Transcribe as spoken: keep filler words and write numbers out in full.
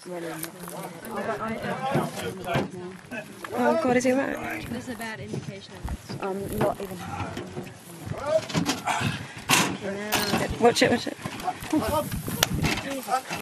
Oh God, is he back? This is a bad indication. Um, not even. Watch it, watch it.